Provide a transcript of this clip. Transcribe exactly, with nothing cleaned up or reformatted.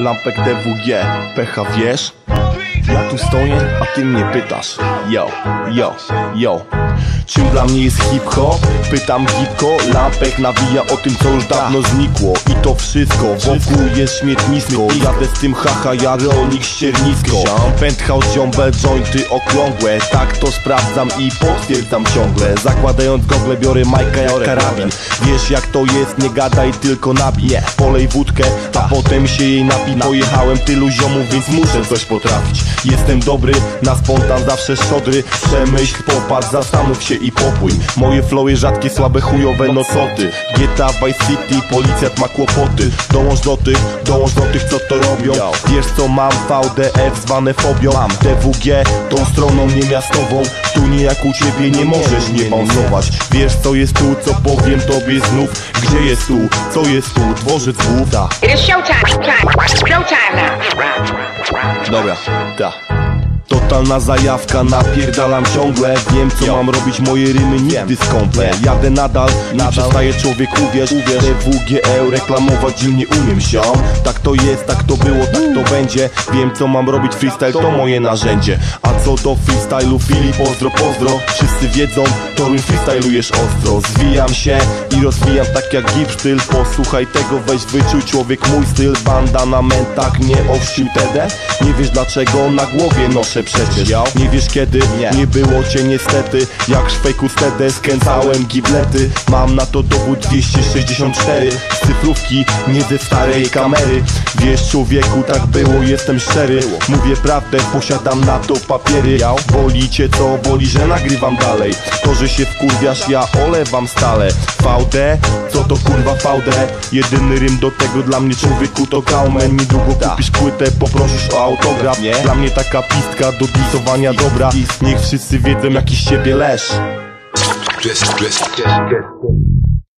Lampek D W G, pecha wiesz? Ja tu stoję, a ty mnie pytasz. Yo, yo, yo. Czym dla mnie jest hip-hop? Pytam gipko. Lampek nawija o tym, co już dawno znikło. I to wszystko, wokół jest śmietnisko. Jadę z tym haha, ja rolnik ściernisko. Penthouse, ziombel, jointy okrągłe. Tak to sprawdzam i potwierdzam ciągle. Zakładając gogle biorę majka jak karabin. Wiesz jak to jest, nie gadaj, tylko nabij. Polej wódkę, a potem się jej napij. Pojechałem tylu ziomów, więc muszę coś potrafić. Jestem dobry, na spontan zawsze szczodry. Przemyśl, popatrz, zastanów się i popój. Moje flowy rzadkie, słabe, chujowe nocoty. G T A, Vice City, policjant ma kłopoty. Dołącz do tych, dołącz do tych, co to robią. Wiesz co mam, V D F zwane fobią. Mam D W G, tą stroną niemiastową. Tu nie jak u ciebie, nie możesz nie pauzować. Wiesz co jest tu, co powiem tobie znów. Gdzie jest tu, co jest tu, dworzec głów. It is showtime, showtime now. Dobra, ta. Totalna zajawka, napierdalam ciągle. Wiem co mam robić, moje rymy nigdy skąpe. Jadę nadal, nie przestaje człowiek, uwierz, uwierz. D W G E, reklamować im nie umiem się. Tak to jest, tak to było, tak to będzie. Wiem co mam robić, freestyle to moje narzędzie. A co do freestylu, Filip, pozdro, pozdro. Wszyscy wiedzą, Toruń freestylujesz ostro. Zwijam się i rozwijam tak jak gip styl. Posłuchaj tego, weź wyczuj człowiek mój styl. Banda na mentach, nie owścił T D. Nie wiesz dlaczego na głowie noszę przecież. Nie wiesz kiedy, nie, nie było cię niestety. Jak szwejku stedę skręcałem giblety. Mam na to dowód dwieście sześćdziesiąt cztery. Z cyfrówki, nie ze starej kamery. Wiesz człowieku, tak było, jestem szczery. Mówię prawdę, posiadam na to papiery. Boli cię co? Boli, że nagrywam dalej. To, że się wkurwiasz, ja olewam stale. V D? Co to kurwa V D? Jedyny rym do tego dla mnie człowieku to Kaumen. Niedługo kupisz płytę, poprosisz o autograf. Dla mnie taka pistka do disowania dobra. Niech wszyscy wiedzą jaki z ciebie lesz.